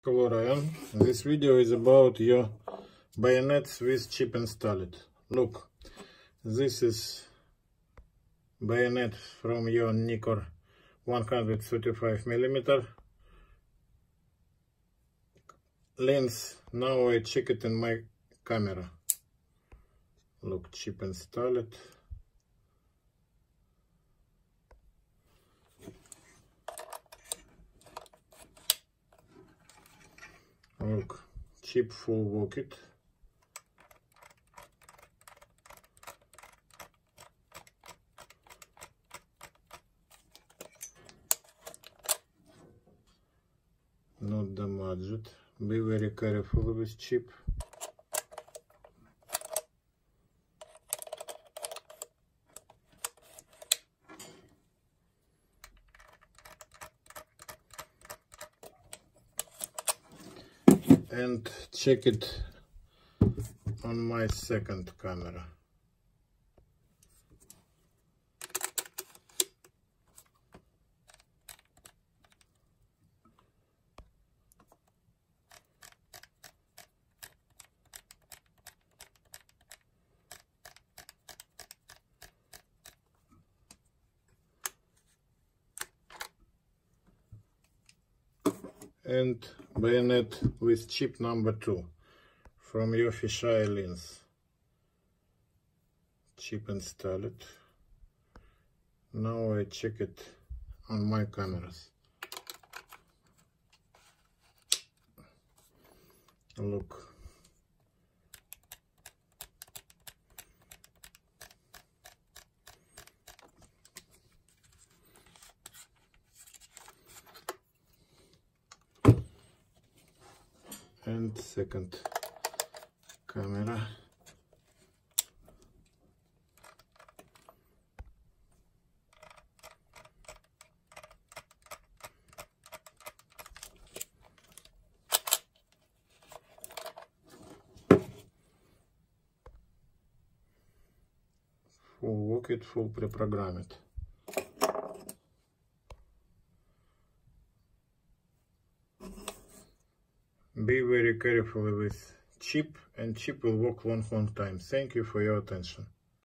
Hello Ryan, this video is about your bayonets with chip installed. Look, this is bayonet from your Nikkor 135mm lens. Now I check it in my camera. Look, chip installed. Look, chip full worked. Not damaged. Be very careful with chip. And check it on my second camera. And bayonet with chip number 2 from your fisheye lens. Chip installed. Now I check it on my cameras. Look. And second camera. Full worked, full pre-programmed. Be very careful with chip, and chip will work long time. Thank you for your attention.